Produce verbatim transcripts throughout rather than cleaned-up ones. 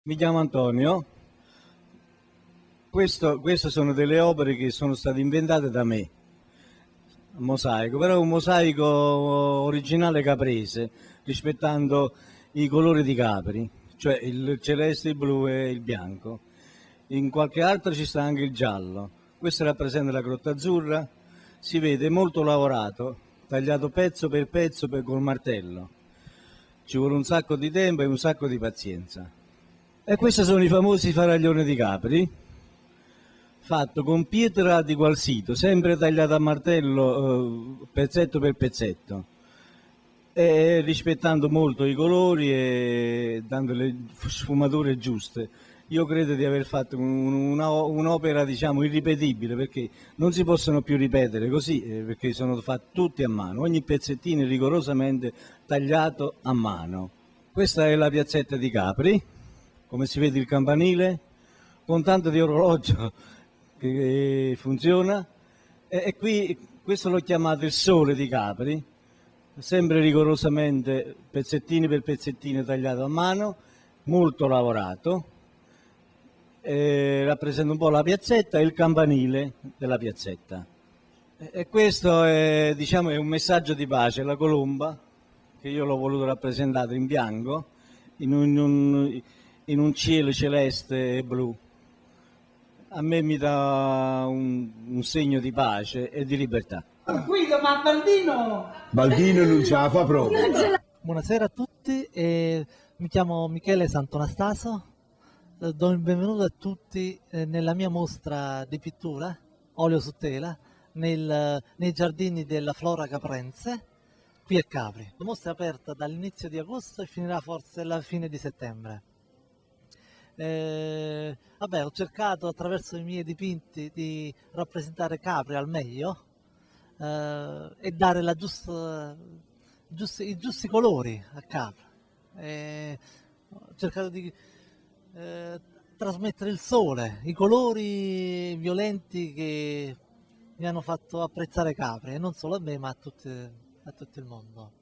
Mi chiamo Antonio. Questo, queste sono delle opere che sono state inventate da me, un mosaico, però è un mosaico originale caprese, rispettando i colori di Capri, cioè il celeste, il blu e il bianco. In qualche altro ci sta anche il giallo. Questo rappresenta la Grotta Azzurra, si vede molto lavorato, tagliato pezzo per pezzo per, col martello. Ci vuole un sacco di tempo e un sacco di pazienza. E questi sono i famosi faraglioni di Capri, fatto con pietra di Gualsito, sempre tagliata a martello, eh, pezzetto per pezzetto, e rispettando molto i colori e dando le sfumature giuste. Io credo di aver fatto un'opera, diciamo, irripetibile, perché non si possono più ripetere così, eh, perché sono fatti tutti a mano, ogni pezzettino è rigorosamente tagliato a mano. Questa è la piazzetta di Capri, come si vede il campanile, con tanto di orologio che funziona, e, e qui questo l'ho chiamato il sole di Capri, sempre rigorosamente pezzettini per pezzettini tagliato a mano, molto lavorato, e rappresenta un po' la piazzetta e il campanile della piazzetta. E, e questo è, diciamo, è un messaggio di pace, la colomba, che io l'ho voluto rappresentare in bianco, in un, in un, in un cielo celeste e blu. A me mi dà un, un segno di pace e di libertà. Guido, ma Baldino... Baldino non ce la fa proprio. Buonasera a tutti, eh, mi chiamo Michele Sant'Anastaso, eh, do il benvenuto a tutti eh, nella mia mostra di pittura, olio su tela, nel, nei giardini della Flora Caprense, qui a Capri. La mostra è aperta dall'inizio di agosto e finirà forse alla fine di settembre. Eh, vabbè, ho cercato attraverso i miei dipinti di rappresentare Capri al meglio eh, e dare la giusta, giusti, i giusti colori a Capri. Eh, ho cercato di eh, trasmettere il sole, i colori violenti che mi hanno fatto apprezzare Capri, e non solo a me ma a, tutti, a tutto il mondo.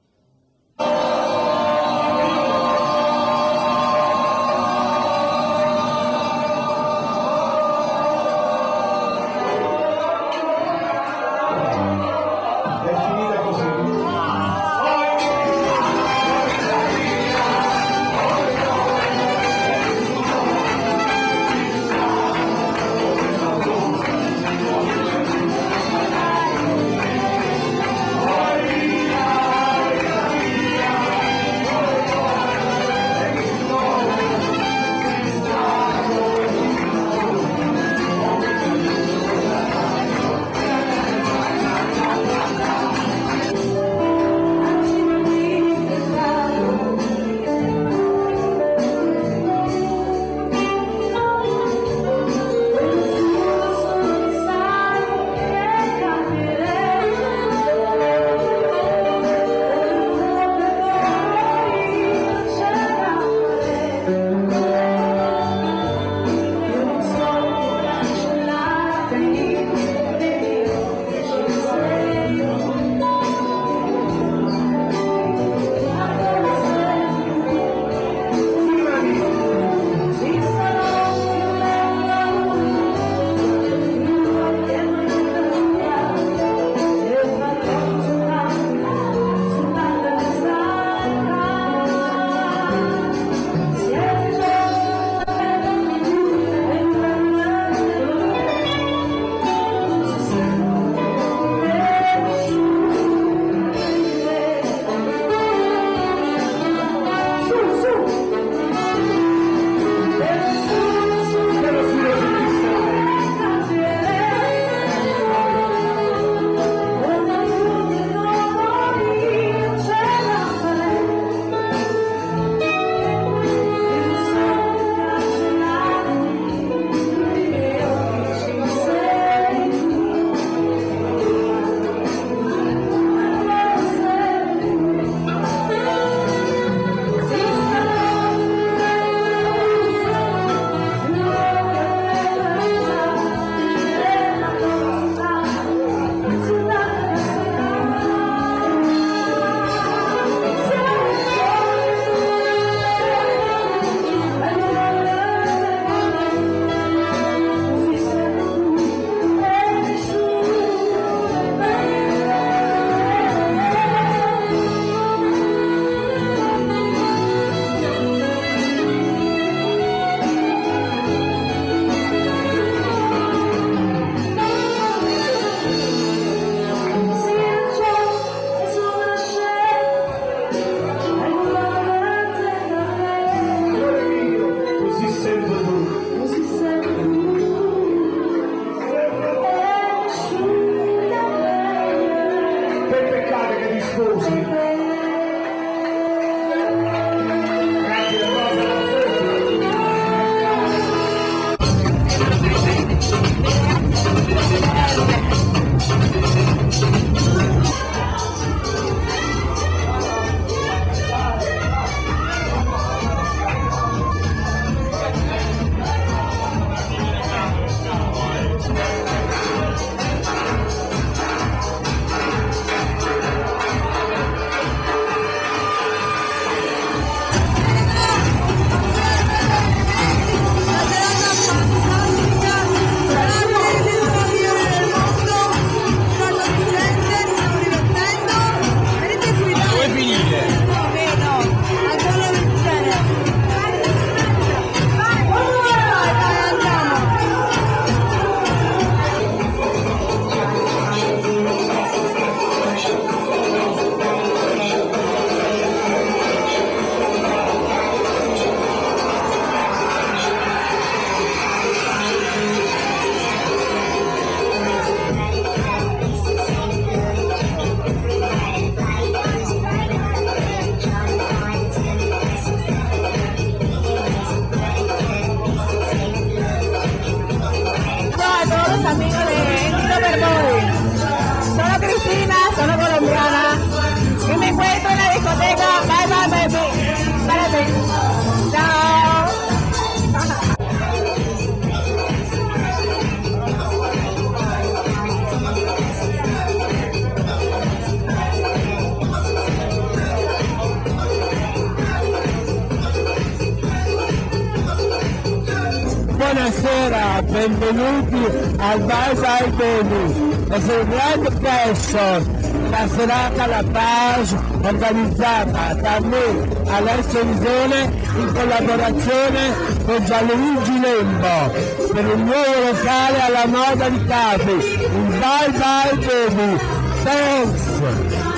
buonasera, benvenuti al Bye Bye Baby. È un grande pleasure, la serata La Page organizzata da me, Alessio Visone, in collaborazione con Gianluigi Lembo, per un nuovo locale alla moda di Capri, il Bye Bye Baby. Thanks!